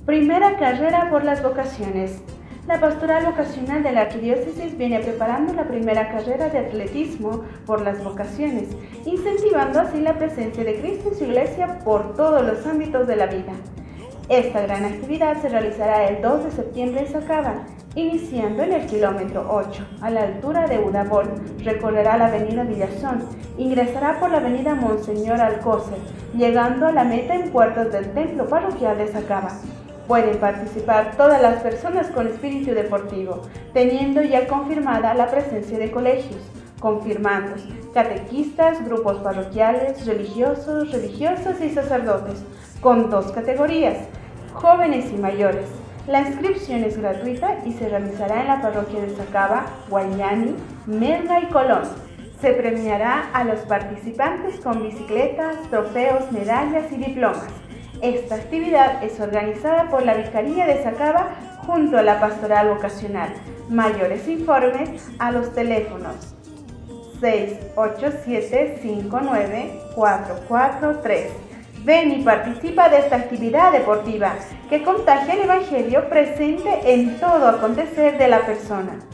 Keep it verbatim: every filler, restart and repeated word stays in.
Primera carrera por las vocaciones. La Pastoral Vocacional de la Arquidiócesis viene preparando la primera carrera de atletismo por las vocaciones, incentivando así la presencia de Cristo en su Iglesia por todos los ámbitos de la vida. Esta gran actividad se realizará el dos de septiembre en Sacaba, iniciando en el kilómetro ocho, a la altura de Udabol. Recorrerá la avenida Villazón, ingresará por la avenida Monseñor Alcócer, llegando a la meta en puertas del Templo Parroquial de Sacaba. Pueden participar todas las personas con espíritu deportivo, teniendo ya confirmada la presencia de colegios, confirmandos, catequistas, grupos parroquiales, religiosos, religiosas y sacerdotes, con dos categorías, jóvenes y mayores. La inscripción es gratuita y se realizará en la parroquia de Sacaba, Guayani, Melga y Colón. Se premiará a los participantes con bicicletas, trofeos, medallas y diplomas. Esta actividad es organizada por la Vicaría de Sacaba junto a la Pastoral Vocacional. Mayores informes a los teléfonos seis ocho siete cinco nueve cuatro cuatro tres. Ven y participa de esta actividad deportiva que contagia el Evangelio presente en todo acontecer de la persona.